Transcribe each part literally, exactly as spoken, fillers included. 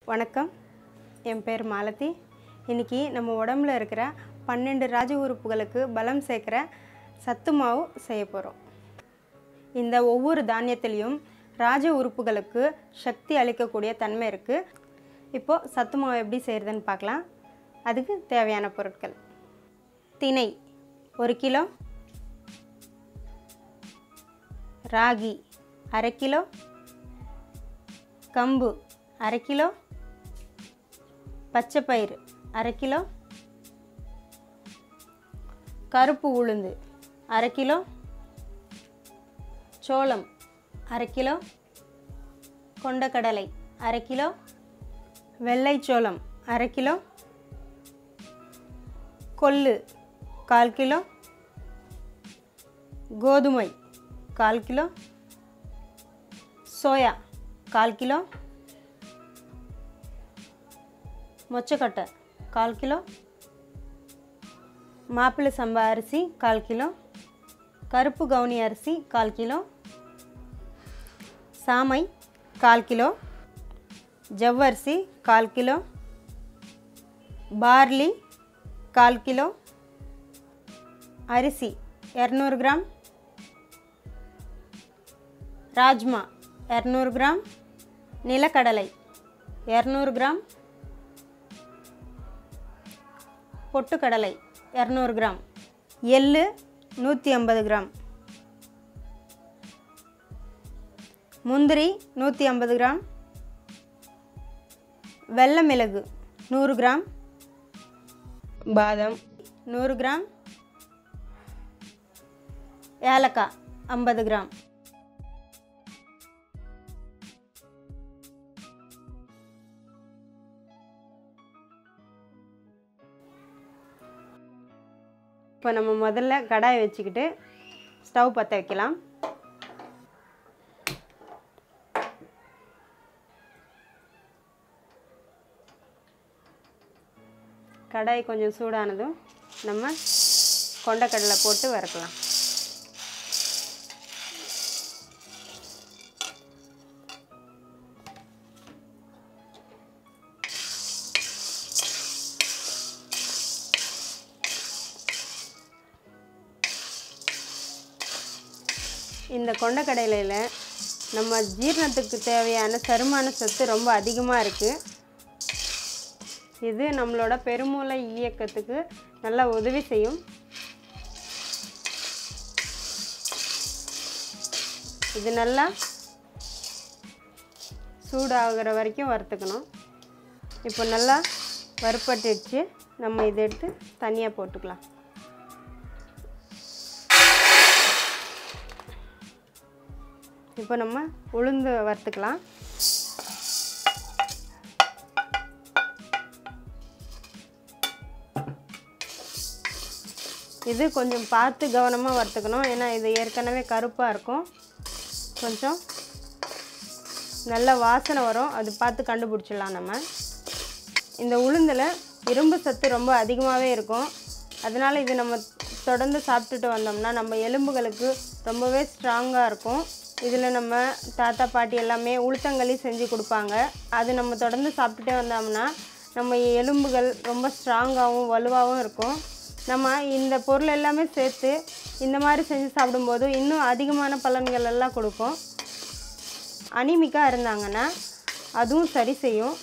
வணக்கம், என் பேர் மாலதி. இன்றைக்கி நம்ம உடம்புல இருக்கிற பன்னெண்டு ராஜ உறுப்புகளுக்கு பலம் சேர்க்குற சத்து மாவு செய்ய போகிறோம். இந்த ஒவ்வொரு தானியத்திலையும் ராஜ உறுப்புகளுக்கு சக்தி அளிக்கக்கூடிய தன்மை இருக்குது. இப்போது சத்து மாவு எப்படி செய்கிறதுன்னு பார்க்கலாம். அதுக்கு தேவையான பொருட்கள்: திணை ஒரு கிலோ, ராகி அரை கிலோ, கம்பு அரை கிலோ, பச்சைப்பயிறு அரை கிலோ, கருப்பு உளுந்து அரை கிலோ, சோளம் அரை கிலோ, கொண்டக்கடலை அரை கிலோ, வெள்ளை சோளம் அரை கிலோ, கொள்ளு கால் கிலோ, கோதுமை கால் கிலோ, சோயா கால் கிலோ, மொச்சக்கொட்டை கால் கிலோ, மாப்பிள்ளை சம்பா அரிசி கால் கிலோ, கருப்பு கவுனி அரிசி கால் கிலோ, சாமை கால் கிலோ, ஜவ்வரிசி கால் கிலோ, பார்லி கால் கிலோ, அரிசி இரநூறு கிராம், ராஜ்மா இரநூறு கிராம், நிலக்கடலை இரநூறு கிராம், பொட்டுக்கடலை இரநூறு கிராம், எள்ளு நூற்றி ஐம்பது கிராம், முந்திரி நூற்றி ஐம்பது கிராம், வெள்ளை மிளகு நூறு கிராம், பாதாம் நூறு கிராம், ஏலக்காய் ஐம்பது கிராம். இப்போ நம்ம முதல்ல கடாயை வச்சுக்கிட்டு ஸ்டவ் பற்ற வைக்கலாம். கடாய் கொஞ்சம் சூடானதும் நம்ம கொண்டக்கடலை போட்டு வறுக்கலாம். இந்த கொண்டக்கடலையில் நம்ம ஜீரணத்துக்கு தேவையான சருமான சத்து ரொம்ப அதிகமாக இருக்குது. இது நம்மளோட பெருமூளை இயக்கத்துக்கு நல்லா உதவி செய்யும். இது நல்லா சூடாகிற வரைக்கும் வறுத்துக்கணும். இப்போ நல்லா வறுப்பட்டுடுச்சு. நம்ம இதை எடுத்து தனியாக போட்டுக்கலாம். இப்போ நம்ம உளுந்து வறுத்துக்கலாம். இது கொஞ்சம் பார்த்து கவனமாக வறுத்துக்கணும், ஏன்னா இது ஏற்கனவே கருப்பாக இருக்கும். கொஞ்சம் நல்ல வாசனை வரும், அது பார்த்து கண்டுபிடிச்சிடலாம். நம்ம இந்த உளுந்தில் இரும்பு சத்து ரொம்ப அதிகமாகவே இருக்கும். அதனால் இது நம்ம தொடர்ந்து சாப்பிட்டுட்டு வந்தோம்னா நம்ம எலும்புகளுக்கு ரொம்பவே ஸ்ட்ராங்காக இருக்கும். இதில் நம்ம தாத்தா பாட்டி எல்லாமே உளுத்தங்களி செஞ்சு கொடுப்பாங்க. அது நம்ம தொடர்ந்து சாப்பிட்டுட்டே வந்தோம்னா நம்ம எலும்புகள் ரொம்ப ஸ்ட்ராங்காகவும் வலுவாகவும் இருக்கும். நம்ம இந்த பொருள் எல்லாமே சேர்த்து இந்த மாதிரி செஞ்சு சாப்பிடும்போது இன்னும் அதிகமான பலன்கள் எல்லாம் கொடுக்கும். அனிமிக்காக இருந்தாங்கன்னா அதுவும் சரி செய்யும்.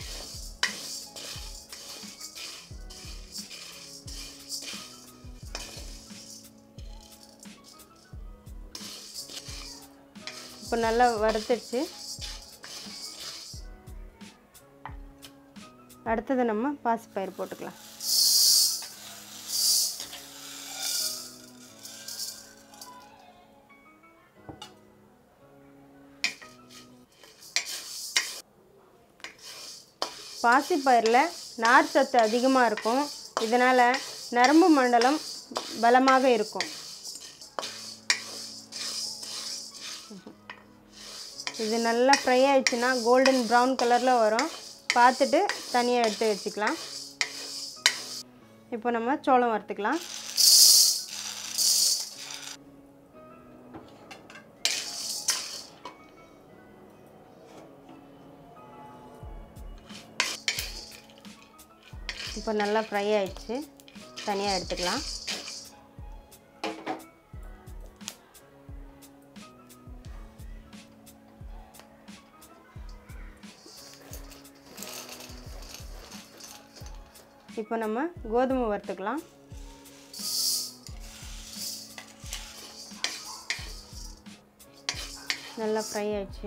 இப்போ நல்லா வறுத்துடுச்சு. அடுத்தது நம்ம பாசிப்பயிறு போட்டுக்கலாம். பாசிப்பயிரில் நார் சத்து அதிகமாக இருக்கும். இதனால் நரம்பு மண்டலம் பலமாக இருக்கும். இது நல்லா ஃப்ரை ஆயிடுச்சுன்னா கோல்டன் ப்ரௌன் கலரில் வரும். பார்த்துட்டு தனியாக எடுத்து வச்சுக்கலாம். இப்போ நம்ம சோளம் வறுத்துக்கலாம். இப்போ நல்லா ஃப்ரை ஆயிடுச்சு, தனியாக எடுத்துக்கலாம். இப்போ நம்ம கோதுமை வறுத்துக்கலாம். நல்லா ஃப்ரை ஆயிடுச்சு.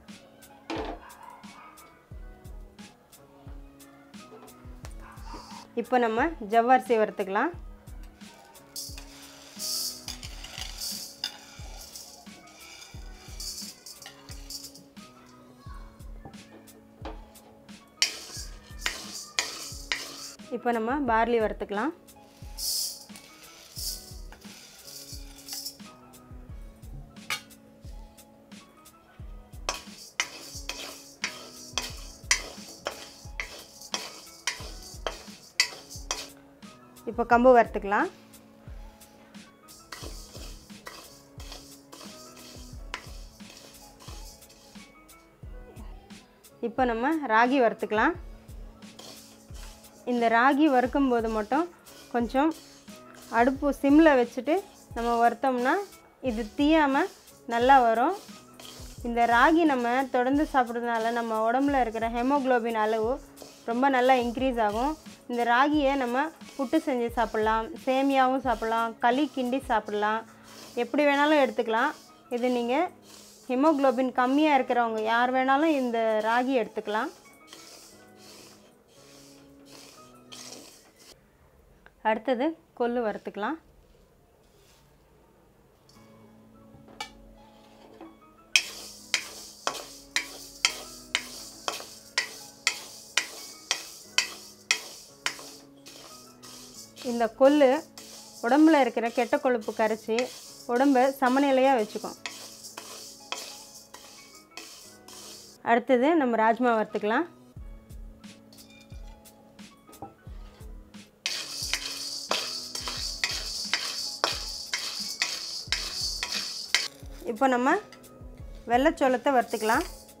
இப்போ நம்ம ஜவ்வரிசி வறுத்துக்கலாம். இப்போ நம்ம பார்லி வறுத்துக்கலாம். இப்போ கம்பு வறுத்துக்கலாம். இப்போ நம்ம ராகி வறுத்துக்கலாம். இந்த ராகி வறுக்கும் போது மட்டும் கொஞ்சம் அடுப்பு சிம்மில் வச்சுட்டு நம்ம வறுத்தோம்னா இது தீயாமல் நல்லா வரும். இந்த ராகி நம்ம தொடர்ந்து சாப்பிட்றதுனால நம்ம உடம்புல இருக்கிற ஹெமோக்ளோபின் அளவு ரொம்ப நல்லா இன்க்ரீஸ் ஆகும். இந்த ராகியை நம்ம புட்டு செஞ்சு சாப்பிட்லாம், சேமியாவும் சாப்பிட்லாம், களி கிண்டி சாப்பிட்லாம், எப்படி வேணாலும் எடுத்துக்கலாம். இது நீங்கள் ஹெமோக்ளோபின் கம்மியாக இருக்கிறவங்க யார் வேணாலும் இந்த ராகி எடுத்துக்கலாம். அடுத்தது கொள்ளு வறுத்துக்கலாம். இந்த கொள்ளு உடம்புல இருக்கிற கெட்ட கொழுப்பு கரைச்சி உடம்பை சமநிலையாக வச்சுக்கும். அடுத்தது நம்ம ராஜ்மா வறுத்துக்கலாம். இப்போ நம்ம வெள்ளைச்சோளத்தை வறுத்துக்கலாம்.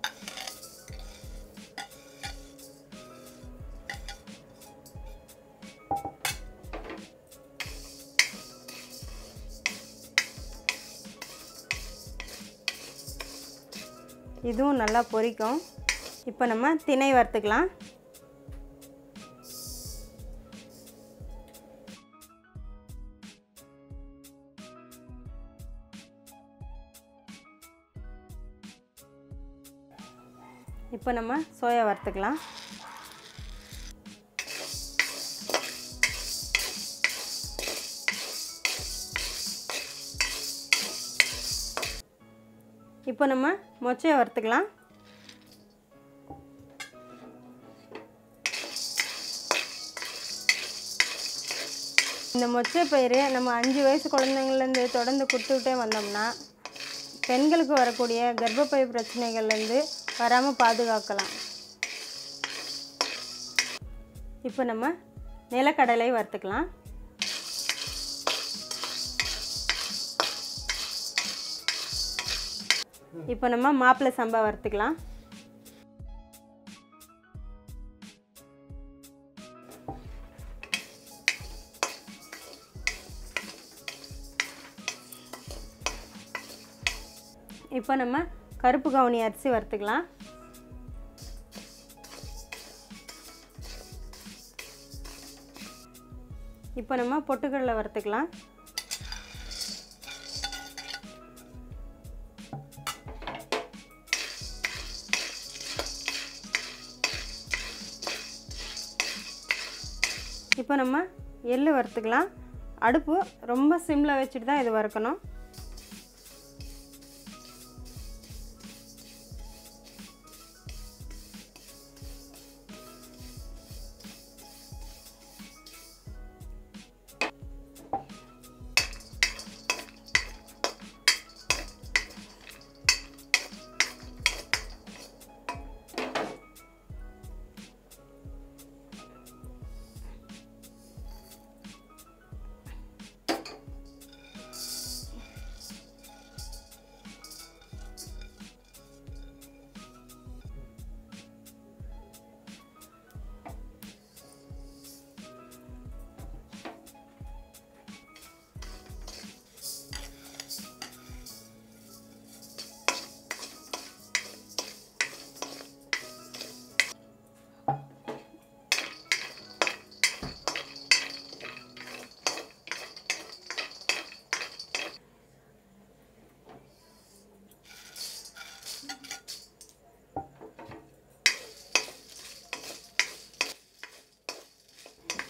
இதுவும் நல்லா பொரிக்கும். இப்போ நம்ம திணை வறுத்துக்கலாம். இப்போ நம்ம சோயா வறுத்துக்கலாம். இப்போ நம்ம மொச்சையை வறுத்துக்கலாம். இந்த மொச்சை பயிறு நம்ம அஞ்சு வயசு குழந்தைங்கள்லேருந்து தொடர்ந்து கொடுத்துக்கிட்டே வந்தோம்னா பெண்களுக்கு வரக்கூடிய கர்ப்பப்பை பிரச்சனைகள்லேருந்து வராமல் பாதுகாக்கலாம். இப்போ நம்ம நிலக்கடலை வறுத்துக்கலாம். இப்போ நம்ம மாப்பிள்ளை சம்பா வறுத்துக்கலாம். இப்போ நம்ம கருப்பு கவுனி அரிசி வறுத்துக்கலாம். இப்போ நம்ம பொட்டுக்கடலை வறுத்துக்கலாம். இப்போ நம்ம எள்ளு வறுத்துக்கலாம். அடுப்பு ரொம்ப சிம்மில் வச்சுட்டு தான் இது வறுக்கணும்.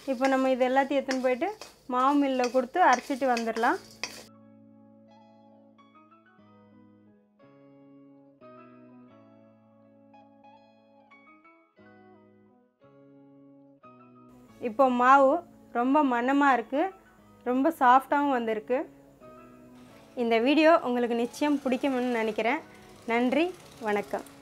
இப்போ நம்ம இது எல்லாத்தையும் எடுத்துன்னு போயிட்டு மாவு மில்லில் கொடுத்து அரைச்சிட்டு வந்துடலாம். இப்போ மாவு ரொம்ப மணமாக இருக்குது, ரொம்ப சாஃப்டாகவும் வந்திருக்கு. இந்த வீடியோ உங்களுக்கு நிச்சயம் பிடிக்கும்னு நினைக்கிறேன். நன்றி, வணக்கம்.